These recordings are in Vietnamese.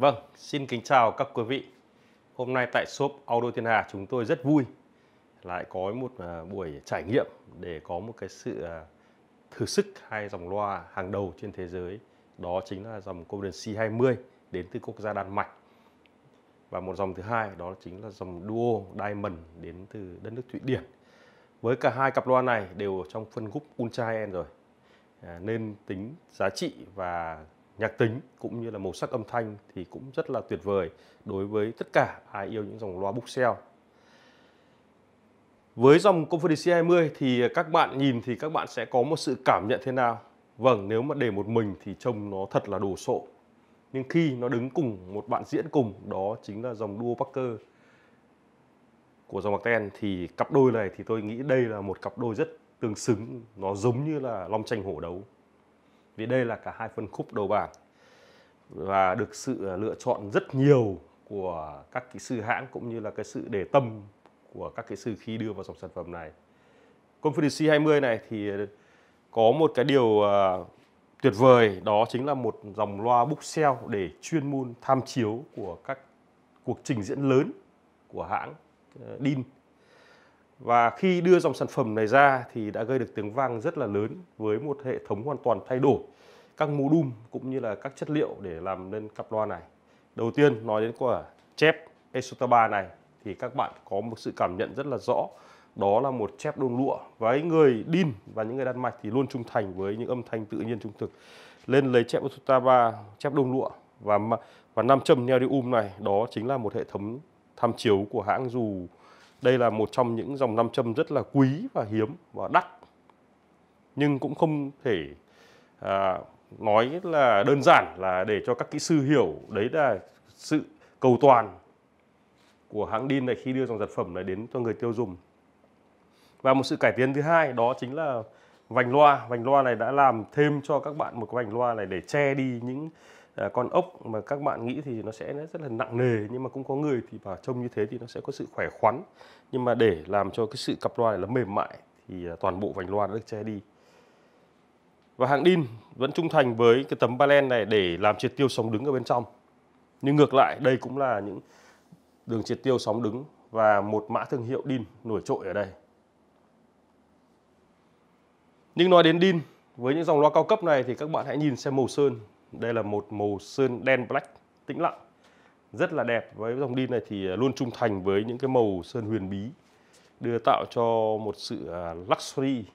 Vâng, xin kính chào các quý vị. Hôm nay tại shop Audio Thiên Hà chúng tôi rất vui lại có một buổi trải nghiệm để có một cái sự thử sức hai dòng loa hàng đầu trên thế giới. Đó chính là dòng Golden C20 đến từ quốc gia Đan Mạch. Và một dòng thứ hai đó chính là dòng Duo Diamond đến từ đất nước Thụy Điển. Với cả hai cặp loa này đều trong phân khúc Ultra High-end rồi. Nên tính giá trị và nhạc tính cũng như là màu sắc âm thanh thì cũng rất là tuyệt vời đối với tất cả ai yêu những dòng loa bookshelf. Với dòng Confidence C20 thì các bạn nhìn thì các bạn sẽ có một sự cảm nhận thế nào? Vâng, nếu mà để một mình thì trông nó thật là đồ sộ. Nhưng khi nó đứng cùng một bạn diễn cùng, đó chính là dòng Duo Parker của dòng Martin, thì cặp đôi này thì tôi nghĩ đây là một cặp đôi rất tương xứng. Nó giống như là long tranh hổ đấu. Vì đây là cả hai phân khúc đầu bảng và được sự lựa chọn rất nhiều của các kỹ sư hãng cũng như là cái sự để tâm của các kỹ sư khi đưa vào dòng sản phẩm này. Confidence C20 này thì có một cái điều tuyệt vời, đó chính là một dòng loa bookshelf để chuyên môn tham chiếu của các cuộc trình diễn lớn của hãng Dean. Và khi đưa dòng sản phẩm này ra thì đã gây được tiếng vang rất là lớn với một hệ thống hoàn toàn thay đổi các module cũng như là các chất liệu để làm nên cặp loa này. Đầu tiên nói đến của chép Exota 3 này thì các bạn có một sự cảm nhận rất là rõ. Đó là một chép đôn lụa. Với người Dean và những người Đan Mạch thì luôn trung thành với những âm thanh tự nhiên trung thực. Lên lấy chép Exota 3, chép đôn lụa và nam châm neodymium này, đó chính là một hệ thống tham chiếu của hãng, dù đây là một trong những dòng nam châm rất là quý và hiếm và đắt. Nhưng cũng không thể nói là đơn giản là để cho các kỹ sư hiểu đấy là sự cầu toàn của hãng Dean này khi đưa dòng sản phẩm này đến cho người tiêu dùng. Và một sự cải tiến thứ hai đó chính là vành loa. Vành loa này đã làm thêm cho các bạn một cái vành loa này để che đi những con ốc mà các bạn nghĩ thì nó sẽ rất là nặng nề, nhưng mà cũng có người thì vào trông như thế thì nó sẽ có sự khỏe khoắn. Nhưng mà để làm cho cái sự cặp loa này nó mềm mại thì toàn bộ vành loa đã được che đi. Và hãng Dean vẫn trung thành với cái tấm ba-len này để làm triệt tiêu sóng đứng ở bên trong. Nhưng ngược lại, đây cũng là những đường triệt tiêu sóng đứng và một mã thương hiệu Dean nổi trội ở đây. Nhưng nói đến Dean, với những dòng loa cao cấp này thì các bạn hãy nhìn xem màu sơn. Đây là một màu sơn đen black tĩnh lặng, rất là đẹp. Với dòng Dean này thì luôn trung thành với những cái màu sơn huyền bí, đưa tạo cho một sự luxury.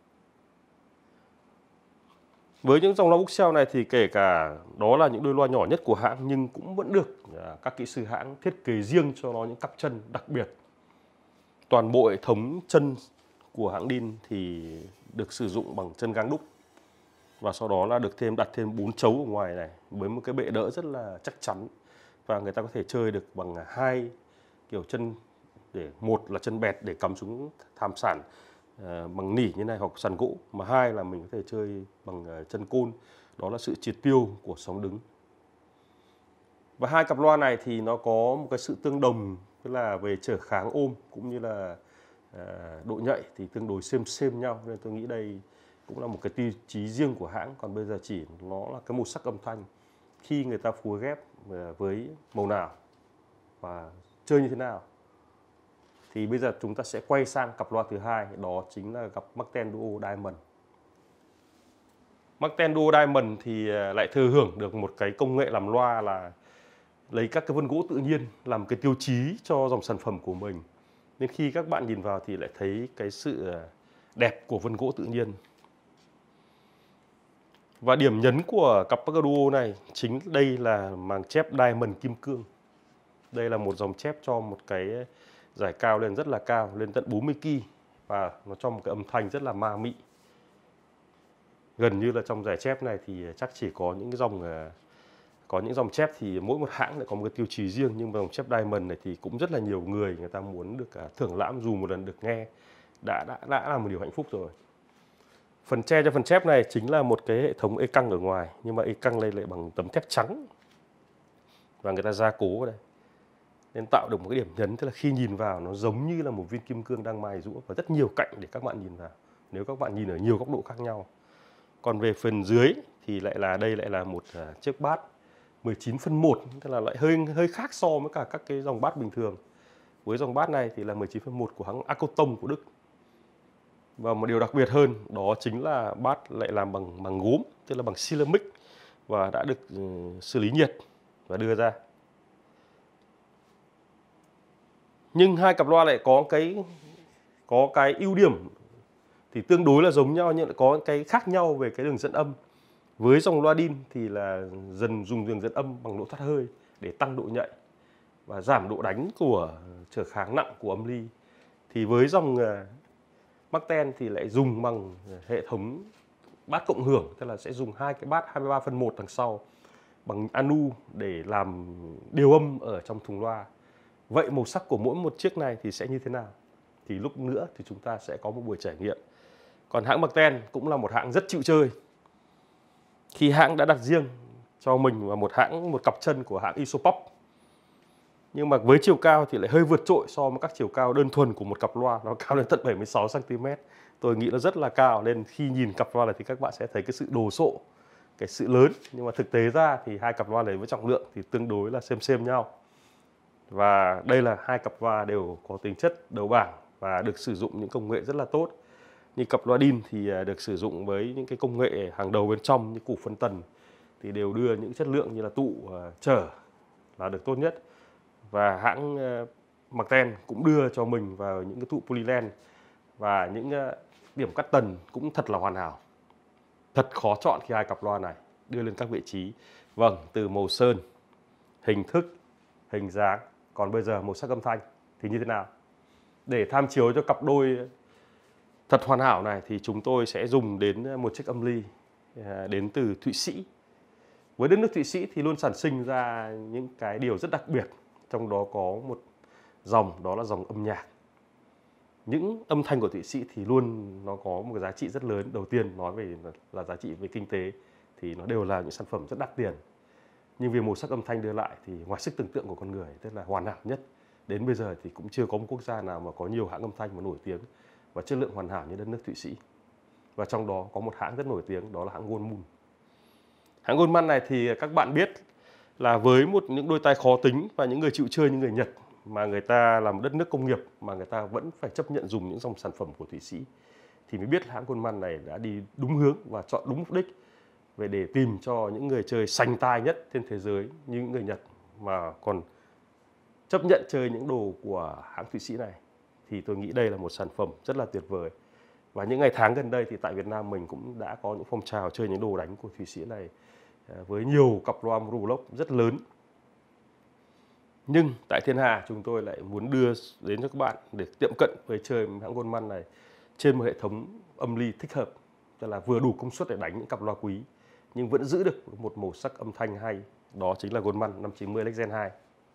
Với những dòng loa bookshelf này thì kể cả đó là những đôi loa nhỏ nhất của hãng nhưng cũng vẫn được các kỹ sư hãng thiết kế riêng cho nó những cặp chân đặc biệt. Toàn bộ hệ thống chân của hãng Dean thì được sử dụng bằng chân gang đúc. Và sau đó là được đặt thêm 4 chấu ở ngoài này với một cái bệ đỡ rất là chắc chắn. Và người ta có thể chơi được bằng hai kiểu chân, để một là chân bẹt để cắm xuống thảm sản bằng nỉ như này hoặc sàn gỗ, mà hai là mình có thể chơi bằng chân côn, đó là sự triệt tiêu của sóng đứng. Và hai cặp loa này thì nó có một cái sự tương đồng, tức là về trở kháng ôm cũng như là độ nhạy thì tương đối xem nhau, nên tôi nghĩ đây cũng là một cái tiêu chí riêng của hãng. Còn bây giờ chỉ nó là cái màu sắc âm thanh, khi người ta phối ghép với màu nào và chơi như thế nào. Thì bây giờ chúng ta sẽ quay sang cặp loa thứ hai, đó chính là cặp Martin Duo Diamond. Martin Duo Diamond thì lại thừa hưởng được một cái công nghệ làm loa là lấy các cái vân gỗ tự nhiên làm cái tiêu chí cho dòng sản phẩm của mình. Nên khi các bạn nhìn vào thì lại thấy cái sự đẹp của vân gỗ tự nhiên. Và điểm nhấn của cặp Parker Duo này chính đây là màng chép Diamond kim cương. Đây là một dòng chép cho một cái giải cao lên rất là cao, lên tận 40 ki, và nó cho một cái âm thanh rất là ma mị. Gần như là trong giải chép này thì chắc chỉ có những dòng chép thì mỗi một hãng lại có một cái tiêu chí riêng, nhưng mà dòng chép Diamond này thì cũng rất là nhiều người ta muốn được thưởng lãm, dù một lần được nghe đã là một điều hạnh phúc rồi. Phần che cho phần chép này chính là một cái hệ thống ê căng ở ngoài, nhưng mà ê căng đây lại bằng tấm thép trắng và người ta gia cố ở đây, nên tạo được một cái điểm nhấn, tức là khi nhìn vào nó giống như là một viên kim cương đang mài rũa và rất nhiều cạnh để các bạn nhìn vào, nếu các bạn nhìn ở nhiều góc độ khác nhau. Còn về phần dưới thì đây lại là một chiếc bát 19/1, tức là lại hơi hơi khác so với cả các cái dòng bass bình thường. Với dòng bass này thì là 19/1 của hãng Acotone của Đức. Và một điều đặc biệt hơn đó chính là bass lại làm bằng gốm, tức là bằng ceramic và đã được xử lý nhiệt và đưa ra. Nhưng hai cặp loa lại có cái ưu điểm thì tương đối là giống nhau, nhưng lại có cái khác nhau về cái đường dẫn âm. Với dòng loa DIN thì là dùng đường dẫn âm bằng lỗ thoát hơi để tăng độ nhạy và giảm độ đánh của trở kháng nặng của âm ly. Thì với dòng Mark10 thì lại dùng bằng hệ thống bass cộng hưởng, tức là sẽ dùng hai cái bass 23/1 đằng sau bằng anu để làm điều âm ở trong thùng loa. Vậy màu sắc của mỗi một chiếc này thì sẽ như thế nào? Thì lúc nữa thì chúng ta sẽ có một buổi trải nghiệm. Còn hãng Mark10 cũng là một hãng rất chịu chơi. Khi hãng đã đặt riêng cho mình và một cặp chân của hãng Isopop. Nhưng mà với chiều cao thì lại hơi vượt trội so với các chiều cao đơn thuần của một cặp loa, nó cao lên tận 76 cm. Tôi nghĩ nó rất là cao, nên khi nhìn cặp loa này thì các bạn sẽ thấy cái sự đồ sộ, cái sự lớn. Nhưng mà thực tế ra thì hai cặp loa này với trọng lượng thì tương đối là xem nhau. Và đây là hai cặp loa đều có tính chất đầu bảng và được sử dụng những công nghệ rất là tốt. Như cặp loa DIN thì được sử dụng với những cái công nghệ hàng đầu bên trong như củ phân tần thì đều đưa những chất lượng như là tụ trở là được tốt nhất. Và hãng Mark10 cũng đưa cho mình vào những cái tụ polylen và những điểm cắt tần cũng thật là hoàn hảo. Thật khó chọn khi hai cặp loa này đưa lên các vị trí. Vâng, từ màu sơn, hình thức, hình dáng, còn bây giờ màu sắc âm thanh thì như thế nào? Để tham chiếu cho cặp đôi thật hoàn hảo này thì chúng tôi sẽ dùng đến một chiếc âm ly đến từ Thụy Sĩ. Với đất nước Thụy Sĩ thì luôn sản sinh ra những cái điều rất đặc biệt, trong đó có một dòng, đó là dòng âm nhạc. Những âm thanh của Thụy Sĩ thì luôn nó có một cái giá trị rất lớn. Đầu tiên nói về là giá trị về kinh tế thì nó đều là những sản phẩm rất đắt tiền. Nhưng vì màu sắc âm thanh đưa lại thì ngoài sức tưởng tượng của con người, tức là hoàn hảo nhất. Đến bây giờ thì cũng chưa có một quốc gia nào mà có nhiều hãng âm thanh mà nổi tiếng và chất lượng hoàn hảo như đất nước Thụy Sĩ. Và trong đó có một hãng rất nổi tiếng, đó là hãng Goldman. Hãng Goldman này thì các bạn biết là với những đôi tai khó tính và những người chịu chơi như người Nhật, mà người ta là một đất nước công nghiệp mà người ta vẫn phải chấp nhận dùng những dòng sản phẩm của Thụy Sĩ, thì mới biết hãng Goldman này đã đi đúng hướng và chọn đúng mục đích về để tìm cho những người chơi sành tai nhất trên thế giới như những người Nhật mà còn chấp nhận chơi những đồ của hãng Thụy Sĩ này. Thì tôi nghĩ đây là một sản phẩm rất là tuyệt vời. Và những ngày tháng gần đây thì tại Việt Nam mình cũng đã có những phong trào chơi những đồ đánh của Thụy Sĩ này với nhiều cặp loa Monolog rất lớn. Nhưng tại Thiên Hà chúng tôi lại muốn đưa đến cho các bạn để tiệm cận với chơi hãng Goldman này trên một hệ thống âm ly thích hợp, tức là vừa đủ công suất để đánh những cặp loa quý nhưng vẫn giữ được một màu sắc âm thanh hay. Đó chính là Goldman 590 Lexgen 2.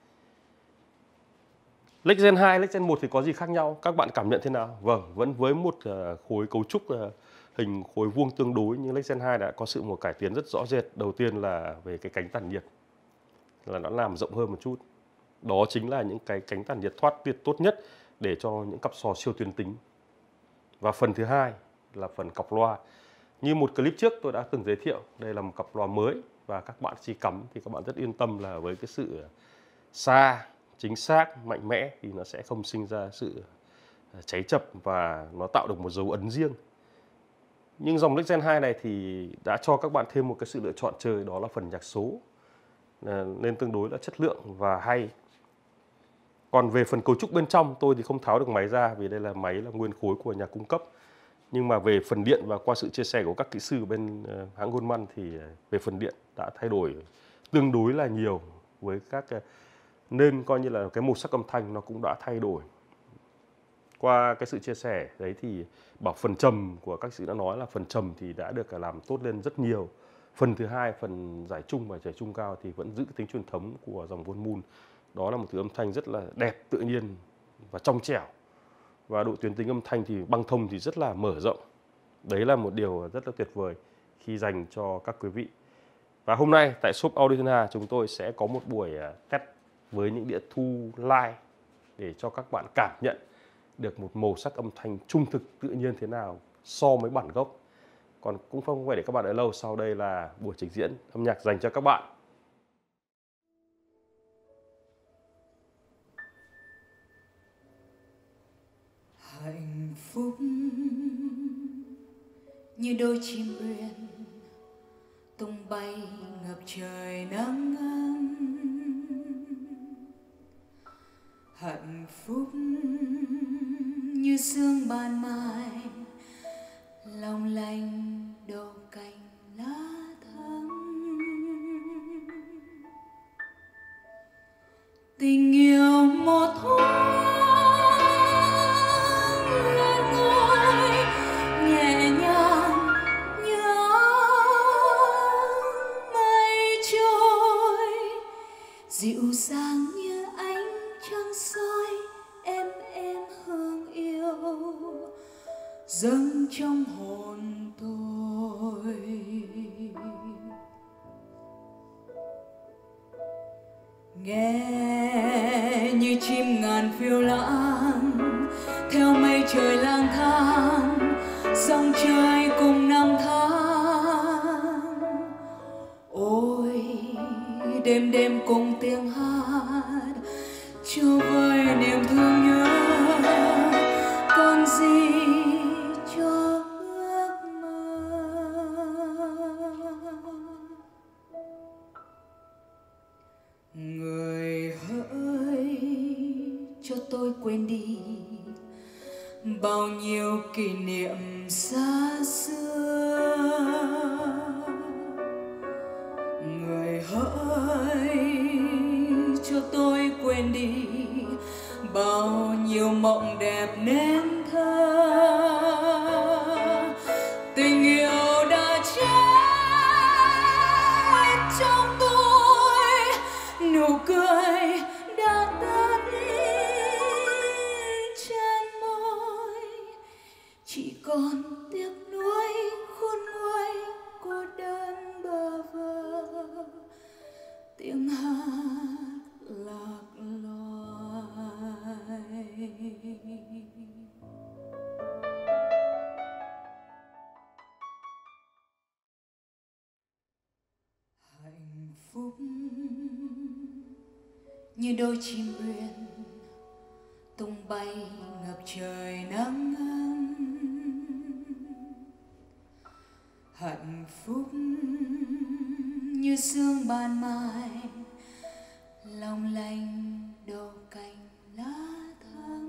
Lexgen 2, Lexgen 1 thì có gì khác nhau? Các bạn cảm nhận thế nào? Vâng, vẫn với một khối cấu trúc hình khối vuông tương đối, nhưng Lexgen 2 đã có một cải tiến rất rõ rệt. Đầu tiên là về cái cánh tản nhiệt, là nó làm rộng hơn một chút. Đó chính là những cái cánh tản nhiệt thoát tiết tốt nhất để cho những cặp sò siêu tuyến tính. Và phần thứ hai là phần cọc loa. Như một clip trước tôi đã từng giới thiệu, đây là một cặp loa mới và các bạn khi cắm thì các bạn rất yên tâm là với cái sự xa, chính xác, mạnh mẽ thì nó sẽ không sinh ra sự cháy chập và nó tạo được một dấu ấn riêng. Nhưng dòng Lexgen 2 này thì đã cho các bạn thêm một cái sự lựa chọn chơi, đó là phần nhạc số, nên tương đối là chất lượng và hay. Còn về phần cấu trúc bên trong, tôi thì không tháo được máy ra vì đây là máy là nguyên khối của nhà cung cấp. Nhưng mà về phần điện và qua sự chia sẻ của các kỹ sư bên hãng Goldman thì về phần điện đã thay đổi tương đối là nhiều với các, nên coi như là cái màu sắc âm thanh nó cũng đã thay đổi. Qua cái sự chia sẻ đấy thì bảo phần trầm của các sĩ đã nói là phần trầm thì đã được làm tốt lên rất nhiều. Phần thứ hai, phần giải trung và giải trung cao thì vẫn giữ cái tính truyền thống của dòng Goldman. Đó là một thứ âm thanh rất là đẹp, tự nhiên và trong trẻo. Và độ tuyến tính âm thanh thì băng thông thì rất là mở rộng. Đấy là một điều rất là tuyệt vời khi dành cho các quý vị. Và hôm nay tại shop Audio Thiên Hà chúng tôi sẽ có một buổi test với những đĩa thu live để cho các bạn cảm nhận được một màu sắc âm thanh trung thực tự nhiên thế nào so với bản gốc. Còn cũng không phải để các bạn ở lâu, sau đây là buổi trình diễn âm nhạc dành cho các bạn. phúc như đôi chim uyên tung bay ngập trời nắng ấm. Hạnh phúc như sương ban mai long lanh đầu cành lá thắm. Tình yêu một thoáng lên ngôi nhẹ nhàng như mây trôi, dịu dàng như ánh trăng soi em hương yêu dâng trong hồn tôi. Nghe như chim ngàn phiêu lãng theo mây trời lang thang, dòng trời cùng năm tháng. Ôi đêm đêm cùng tiếng hát cho vơi niềm thương nhớ, còn gì cho ước mơ. Người hỡi cho tôi quên đi bao nhiêu kỷ niệm xa xưa. Người hỡi cho tôi quên đi bao nhiêu mộng đẹp nên thơ. Tình yêu đã chết trong tôi, nụ cười đã tắt đi trên môi, chỉ còn tiếc nuối khôn nguôi cô đơn bơ vơ, tiếng hát lạc loài. Hạnh phúc như đôi chim uyên tung bay ngập trời nắng ấm. Hạnh phúc như sương ban mai long lanh đầu cành lá thắm.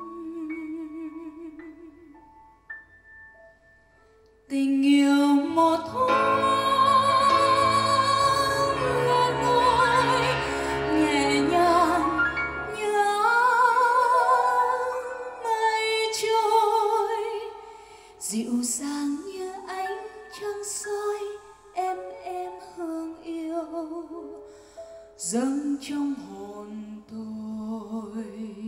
Tình yêu một thoáng lên ngôi nhẹ nhàng như mây trôi, dịu dàng như ánh trăng soi em hương yêu dâng trong hồn tôi.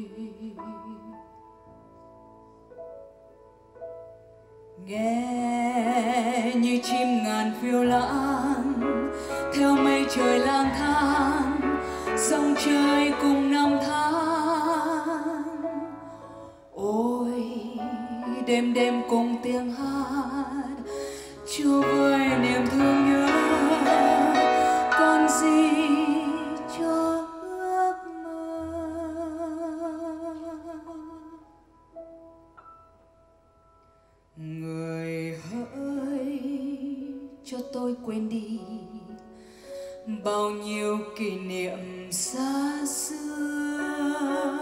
Nghe như chim ngàn phiêu lãng theo mây trời lang thang, dòng trời cùng năm tháng. Ôi đêm đêm cùng tiếng hát cho vơi niềm thương nhớ, còn gì cho ước mơ. Người hỡi cho tôi quên đi bao nhiêu kỷ niệm xa xưa.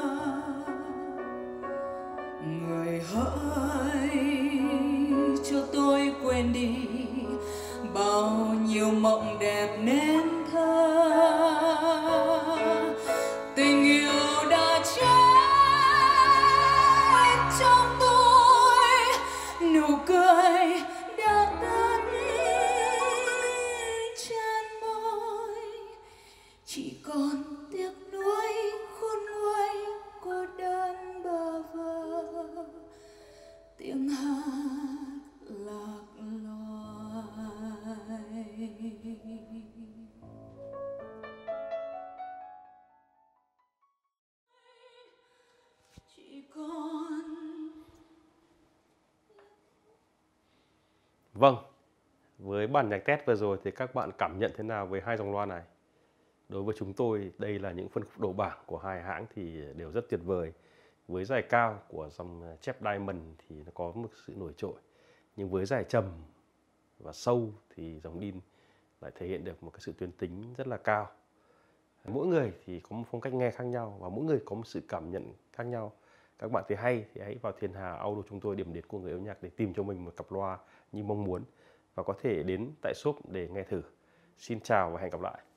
Người hỡi cho tôi quên đi bao nhiêu mộng đẹp nên thơ. Tình yêu đã chết trong tôi, nụ cười đã tắt đi trên môi, chỉ còn tiếc nuối khôn nguôi cô đơn bơ vơ, tiếng hát lạc loài. Chỉ còn Vâng, với bản nhạc test vừa rồi thì các bạn cảm nhận thế nào về hai dòng loa này? Đối với chúng tôi, đây là những phân khúc đầu bảng của hai hãng thì đều rất tuyệt vời. Với dài cao của dòng chép Diamond thì nó có một sự nổi trội, nhưng với dài trầm và sâu thì dòng Dean lại thể hiện được một cái sự tuyến tính rất là cao. Mỗi người thì có một phong cách nghe khác nhau và mỗi người có một sự cảm nhận khác nhau. Các bạn thấy hay thì hãy vào Thiên Hà Audio chúng tôi, điểm đến của người yêu nhạc, để tìm cho mình một cặp loa như mong muốn và có thể đến tại shop để nghe thử. Xin chào và hẹn gặp lại.